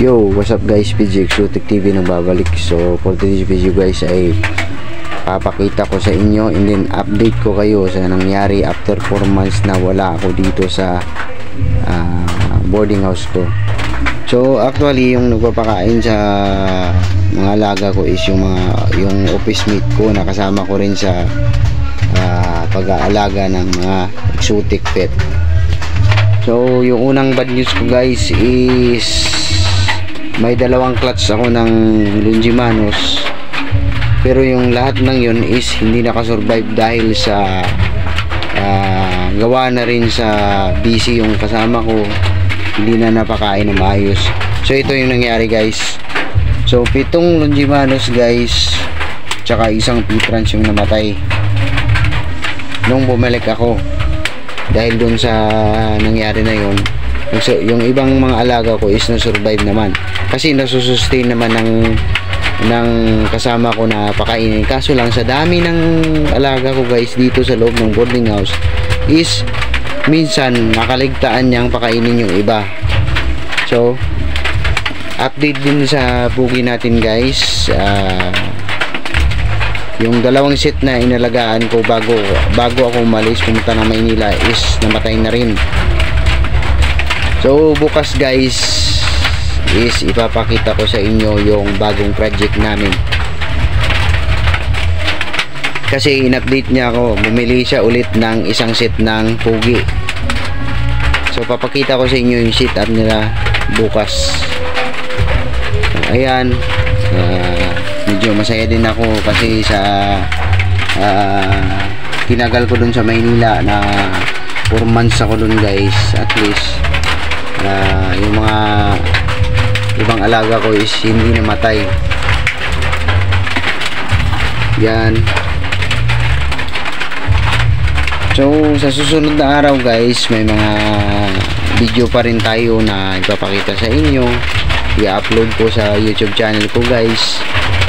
Yo, what's up guys, PG Exotic TV nagbabalik. So for today's video guys ay papakita ko sa inyo and then update ko kayo sa nangyari after 4 months na wala ako dito sa boarding house ko. So actually yung nagpapakain sa mga alaga ko is yung office mate ko na kasama ko rin sa pag-aalaga ng mga exotic pet. So yung unang bad news ko guys is may dalawang clutch ako ng Longimanus, pero yung lahat ng yun is hindi nakasurvive dahil sa gawa na rin sa busy yung kasama ko, hindi na napakain ng maayos. So ito yung nangyari guys. So 7 Longimanus guys, tsaka isang P-Trans yung namatay nung bumalik ako dahil dun sa nangyari na yun. So, yung ibang mga alaga ko is na-survive naman kasi nasusustain naman ng kasama ko na pakainin. Kaso lang sa dami ng alaga ko guys dito sa loob ng boarding house is minsan nakaligtaan niyang pakainin yung iba. So update din sa pugi natin guys, yung dalawang set na inalagaan ko bago ako umalis pumunta ng Maynila is namatay na rin. So bukas guys is ipapakita ko sa inyo yung bagong project namin kasi in-update niya ako, bumili siya ulit ng isang set ng pugi. So papakita ko sa inyo yung setup nila bukas. So, ayan, medyo masaya din ako kasi sa tinagal ko dun sa Maynila na 4 months ako dun guys. At least yung mga ibang alaga ko is hindi namatay. Yan. So sa susunod na araw guys may mga video pa rin tayo na ipapakita sa inyo. I-upload ko sa YouTube channel ko guys,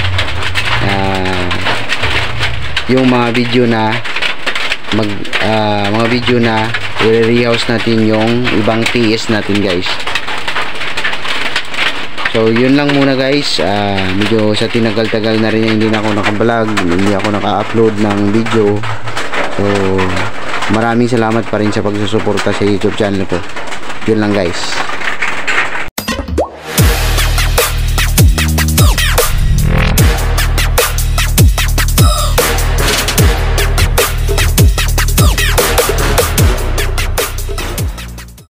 yung mga video na mga video na i-rehouse natin yung ibang TS natin guys. So yun lang muna guys, medyo sa tinagal-tagal na rin hindi na ako nakablog, hindi ako naka-upload ng video. So maraming salamat pa rin sa pagsusuporta sa YouTube channel ko. Yun lang guys.